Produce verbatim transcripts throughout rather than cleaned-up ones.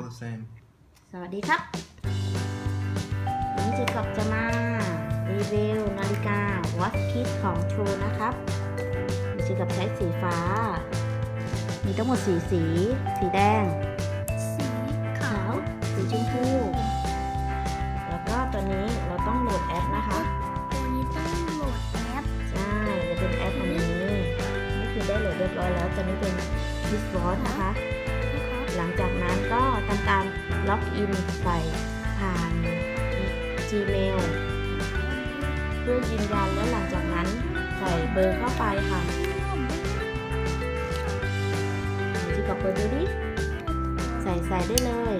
all the same สวัสดีครับวันนี้จะกลับจะมารีวิวนาฬิกา Watch Kids ของ True นะครับจะกับใช้สีฟ้ามีทั้งหมดสีสีสีแดงสีขาวสีชมพูแล้วก็ตัวนี้เราต้องโหลดแอปนะคะตัวนี้ต้องโหลดแอปใช่จะเป็นแอปอันนี้นี่คือได้โหลดเรียบร้อยแล้วตัวนี้เป็น Kids Watch นะคะหลังจากนั้นก็ทำการล็อกอินใส่ผ่าน Gmail เพื่อยืนยันแล้วหลังจากนั้นใส่เบอร์เข้าไปค่ะจีกับเบอร์ดูดิใส่ใส่ได้เลย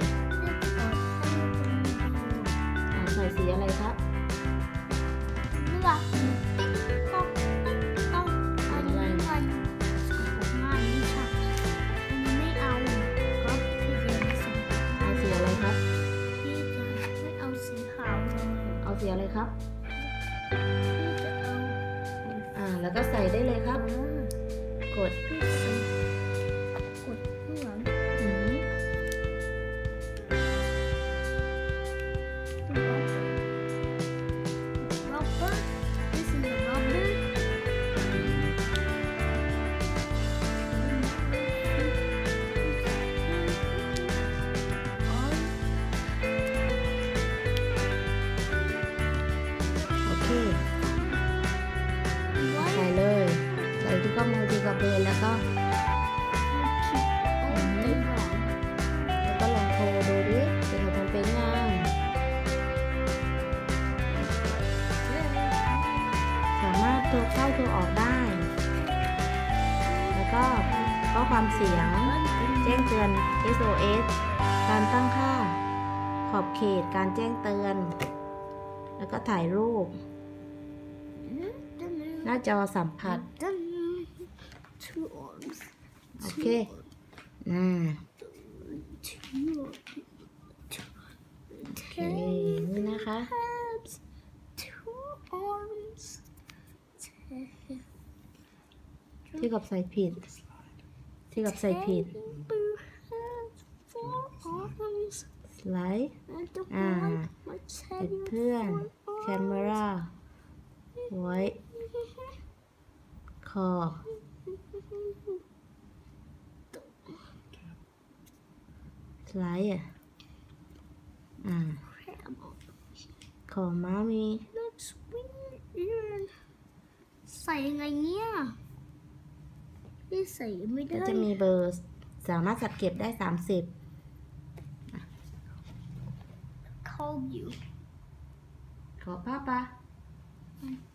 ใส่สีอะไรครับเลือกติ๊กต๊อกติ๊กต๊อกอันนี้มันของง่ายนี่ค่ะอันนี้ไม่เอาก็ที่เรียนสีเอาสีอะไรครับพี่จะไม่เอาสีขาวเลยเอาสีอะไรครับพี่จะเอาอ่าแล้วก็ใส่ได้เลยครับกดพี่จะกดข้างหลังอืม rubber this is the rubber โอเคใส่เลยใส่ที่ข้อมือที่กระเบนแล้วก็แล้วก็ลองโทรดูดิจะทำเป็นยังสามารถโทรเข้าโทรออกได้ แล้วก็ข้อความเสียงแจ้งเตือน เอส โอ เอส การตั้งค่าขอบเขตการแจ้งเตือนแล้วก็ถ่ายรูปหน้าจอสัมผัสโอเคน่าโอเคนี่นะคะที่กับใส่ผิดที่กับใส่ผิดสไลด์อ่าเป็นเพื่อนแคมเมราไว้คอสไลด์อ่ะอ่าขอม้ามีใส่ยังไงเนี่ยพี่ใส่ไม่ได้ก็จะมีเบอร์สามารถจัดเก็บได้สามสิบเข้าอยู่ขอภาพปะ